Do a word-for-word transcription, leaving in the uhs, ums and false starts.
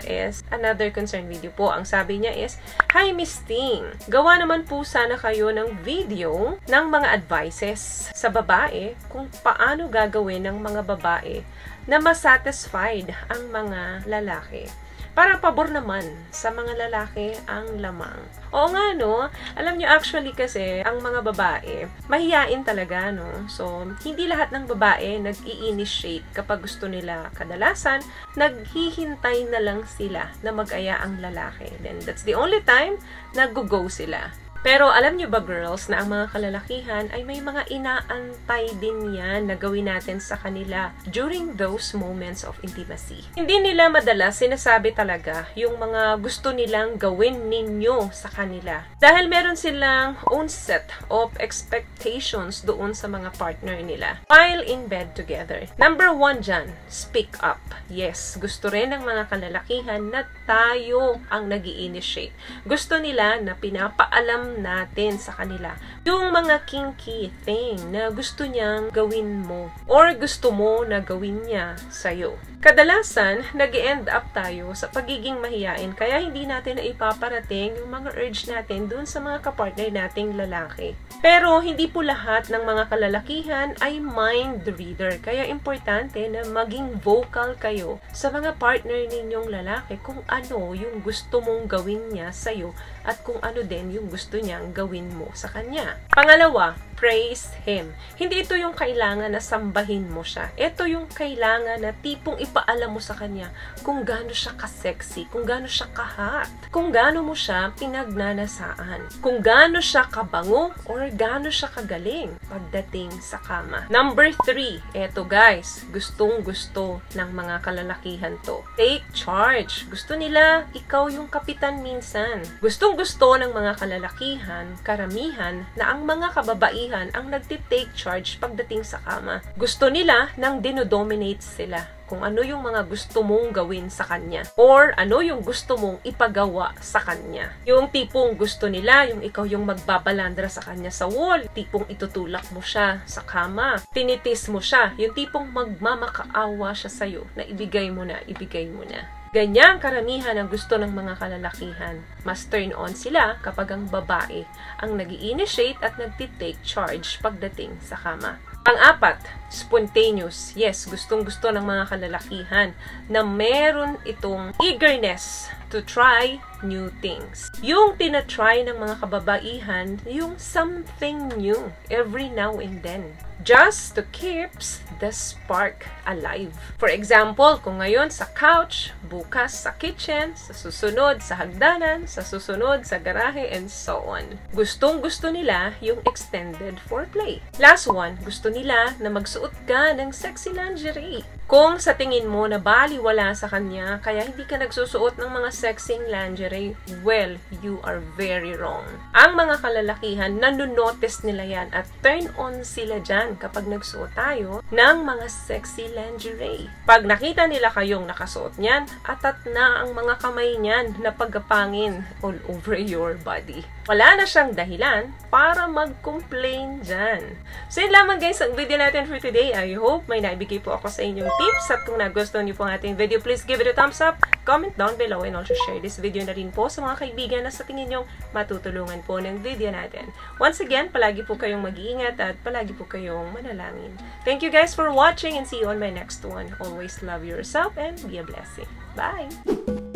is another concern video po. Ang sabi niya is, "Hi Miss Ting, gawa naman po sana kayo ng video ng mga advices sa babae kung paano gagawin ng mga babae na masatisfied ang mga lalaki. Para pabor naman sa mga lalaki ang lamang." Oo nga, no? Alam nyo, actually kasi, ang mga babae, mahiyain talaga, no? So, hindi lahat ng babae nag-i-initiate kapag gusto nila. Kadalasan, naghihintay na lang sila na mag-aya ang lalaki. Then, that's the only time nag-go sila. Pero alam nyo ba, girls, na ang mga kalalakihan ay may mga inaantay din yan na gawin natin sa kanila during those moments of intimacy. Hindi nila madalas sinasabi talaga yung mga gusto nilang gawin ninyo sa kanila. Dahil meron silang own set of expectations doon sa mga partner nila while in bed together. Number one dyan, speak up. Yes, gusto rin ng mga kalalakihan na tayo ang nag-i-initiate. Gusto nila na pinapaalam natin sa kanila yung mga kinky thing na gusto niyang gawin mo or gusto mo na gawin niya sa'yo. Kadalasan, nag-end up tayo sa pagiging mahiyain kaya hindi natin na ipaparating yung mga urge natin dun sa mga kapartner nating lalaki. Pero hindi po lahat ng mga kalalakihan ay mind reader. Kaya importante na maging vocal kayo sa mga partner ninyong lalaki kung ano yung gusto mong gawin niya sa'yo at kung ano din yung gusto niyang gawin mo sa kanya. Pangalawa, praise him. Hindi ito yung kailangan na sambahin mo siya. Ito yung kailangan na tipong ipaalam mo sa kanya kung gaano siya ka-sexy, kung gaano siya ka-hot, kung gaano mo siya pinagnanasaan, kung gaano siya kabango or gaano siya kagaling pagdating sa kama. Number three, eto guys, gustong gusto ng mga kalalakihan to. Take charge. Gusto nila ikaw yung kapitan minsan. Gustong gusto ng mga kalalakihan, karamihan, na ang mga kababaihan ang nagtitake charge pagdating sa kama. Gusto nila nang dinodominate sila kung ano yung mga gusto mong gawin sa kanya or ano yung gusto mong ipagawa sa kanya. Yung tipong gusto nila, yung ikaw yung magbabalandra sa kanya sa wall, tipong itutulak mo siya sa kama, tinitis mo siya, yung tipong magmamakaawa siya sa'yo na ibigay mo na, ibigay mo na. Ganyan karamihan ang gusto ng mga kalalakihan. Mas turn on sila kapag ang babae ang nag-i-initiate at nagtitake charge pagdating sa kama. Pang-apat, spontaneous. Yes, gustong-gusto ng mga kalalakihan na meron itong eagerness to try new things. Yung tinatry ng mga kababaihan, yung something new every now and then. Just to keeps the spark alive. For example, kung ngayon sa couch, bukas sa kitchen, sa susunod sa hagdanan, sa susunod sa garahe, and so on. Gustong-gusto nila yung extended foreplay. Last one, gusto nila na magsuot ka ng sexy lingerie. Kung sa tingin mo na baliwala sa kanya, kaya hindi ka nagsusuot ng mga sexing lingerie, well, you are very wrong. Ang mga kalalakihan, nanonotice nila yan at turn on sila dyan kapag nagsuot tayo ng mga sexy lingerie. Pag nakita nila kayong nakasuot niyan, atat na ang mga kamay niyan na pagkapangin all over your body. Wala na siyang dahilan para mag-complain dyan. So yun lamang guys ang video natin for today. I hope may naibigay po ako sa inyong tips at kung nagustuhan niyo po ang ating video, please give it a thumbs up, comment down below, and also share this video na rin po sa mga kaibigan na sa tingin nyong matutulungan po ng video natin. Once again, palagi po kayong mag-iingat at palagi po kayong manalangin. Thank you guys for watching and see you on my next one. Always love yourself and be a blessing. Bye!